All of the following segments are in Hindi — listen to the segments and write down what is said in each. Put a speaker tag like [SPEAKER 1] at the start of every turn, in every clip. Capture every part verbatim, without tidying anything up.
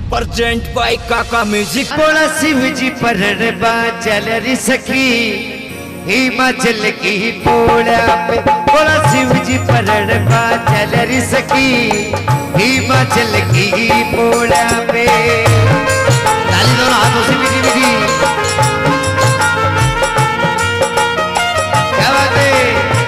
[SPEAKER 1] प्रेजेंट बाय काका म्यूजिक।
[SPEAKER 2] बोला शिव जी परण चल री सखी हिमाचल की पोड़ा पे। बोला शिव जी परण चल री सखी हिमाचल की पोड़ा पे। ताली दोनों हाथों से मीठी मीठी। क्या बात है।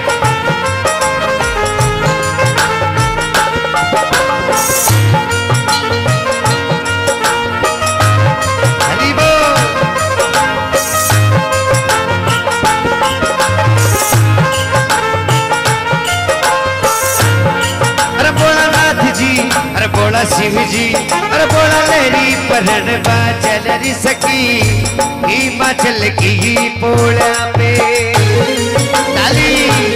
[SPEAKER 2] अरे बोला शिव जी अरे बोला लहरी परण चल री सखी हिमाचल की पोड़ा पे। ताली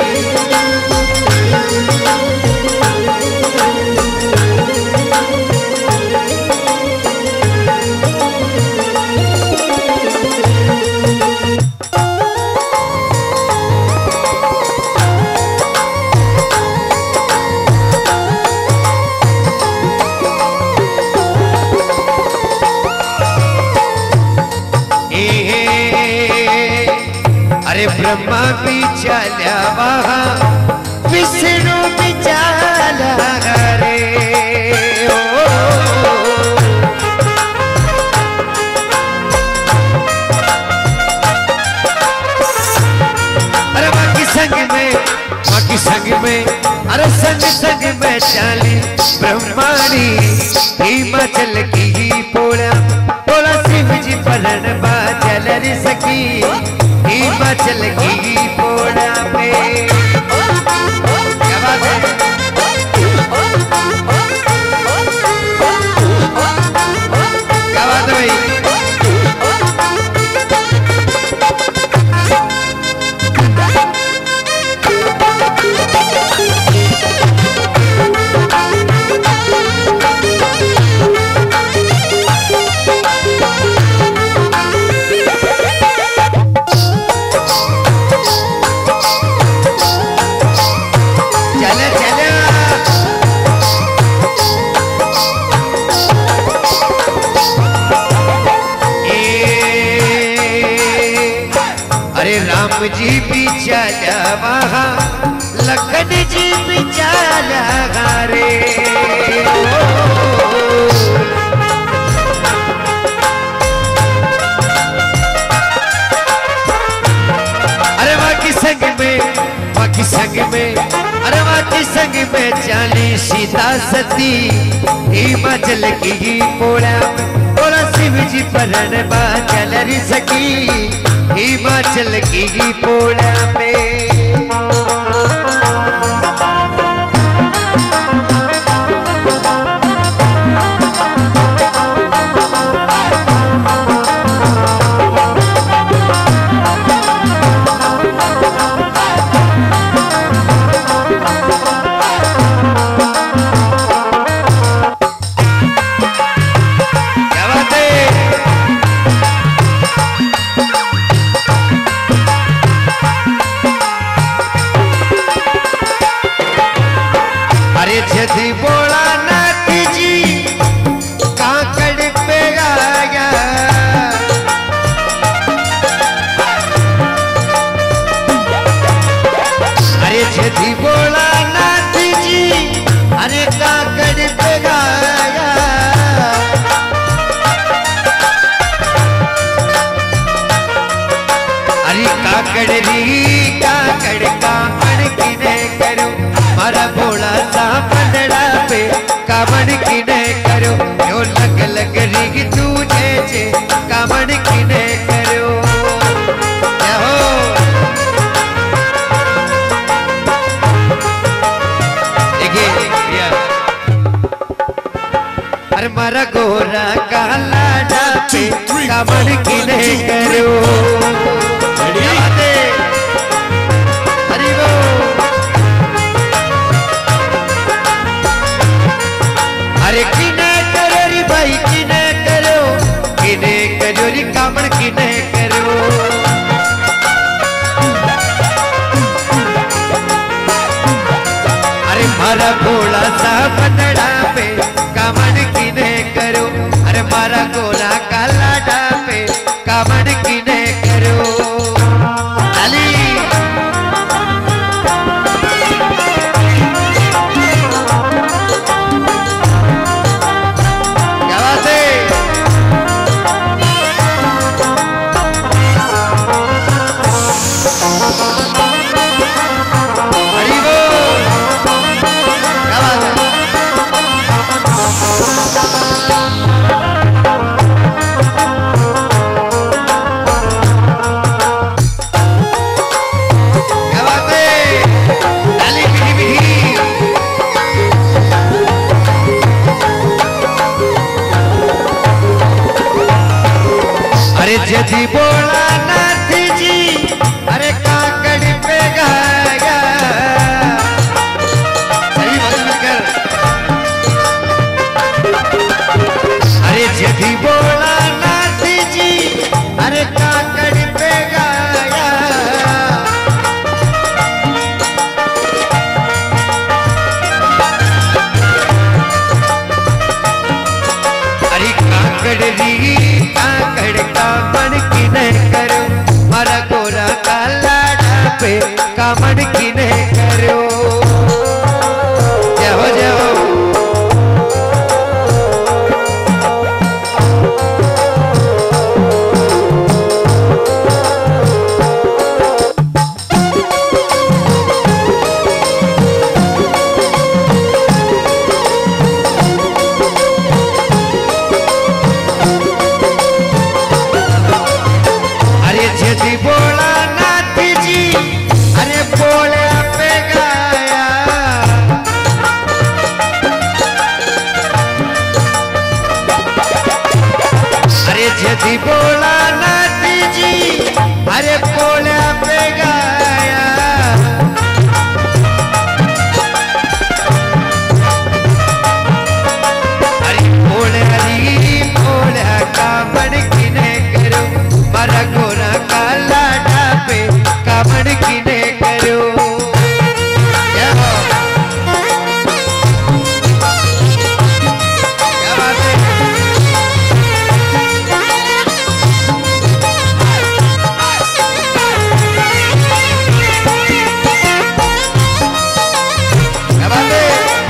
[SPEAKER 2] ब्रह्मा भी चला वहाँ विष्णु भी चला रे। अरे बाकी संग में बाकी संग में अरे संग संग में चली ब्रह्माणी हिमाचल की पोड़ा। बोला शिव जी परण चल री सखी हिमाचल की पोड़ा पे। क्या बात है। क्या बात है भाई। राम जी भी चला वहाँ लखन जी भी चला रे। अरे बाकी संग में बाकी संग में अरे बाकी संग में चली सीता सती हिमाचल की पोड़ा। बोला शिव जी परण चल री सखी हिमाचल की पोड़ा पे। जदी बोला नाथ जी काकड़ पे आया। अरे जदी बोला नाथ जी अरे काकड़ पे आया। अरे काकड़ री काकड़ कामड़ किने करो मारा भोला सा पंडड़ा पे कामड़ किने करो। यो लग लग री तुझे जे कामड़ किने करो। क्या हो देखिए अरे मारा गोरा काला पे कामड़ किने करो। अरे किने करो री भाई किने करो किने करो री कामड़ किने करो। अरे मारा भोला सा पंडड़ा पे कामड़ किने करो। अरे जदी बोला नाथ जी अरे काकड़ पे गाया सही बदल कर अरे जदी बोला नाथ जी अरे काकड़ पे गाया अरे काकड़ री काकड़ का मन की नहीं करो मारा गोरा काला पे कामन की नहीं करो जय हो जय हो अरे जदी बोला नाथ जी अरे बोले पे गाया अरे जदी बोला नाथ जी अरे बोले पे गाया अरे बोले हरी बोले का मन की नहीं करो मारा गोरा काला पे कामन की ने करो क्या बात है क्या बात है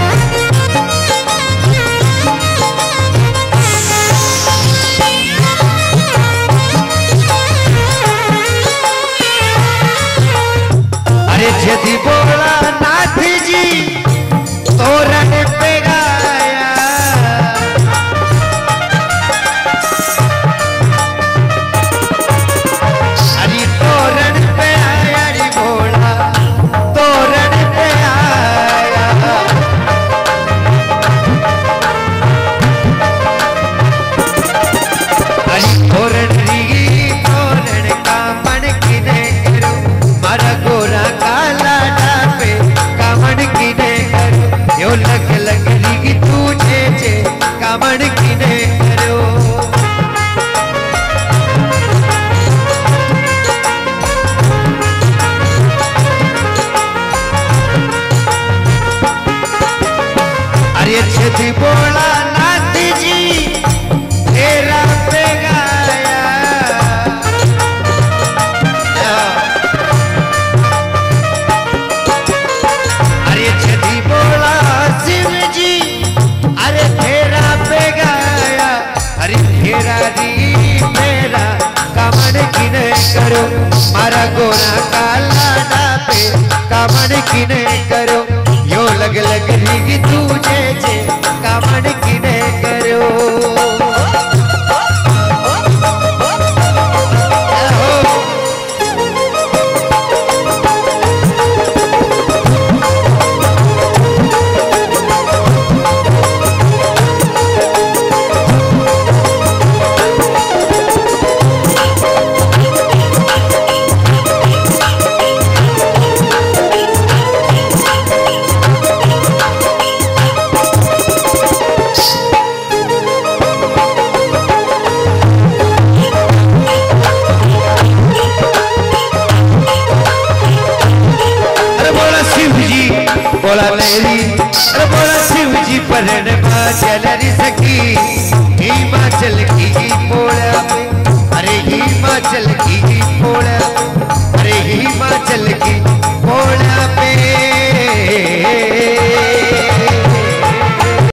[SPEAKER 2] अरे जदी बोला नाथ जी तोरण पे गाया अरे तोरण पे आया रे बोला तोरण पे आया अरे तोरण री तोरण का मन की नहीं करो मारा गोरा काला पे कामन की ने करो यो लग लग री तुझे जे कामन की ने करो अरे जदी बोला नाथ जी तेरा पे गाया अरे जदी बोला शिव जी अरे तेरा पे गाया अरे तेरा दी मेरा कामन की नहीं करो मारा गोरा काला पे कामन की नहीं करो यो लग लग री तुझे जे कामन की नहीं करो बोला मेरी बोला शिव जी पर चल रही सकी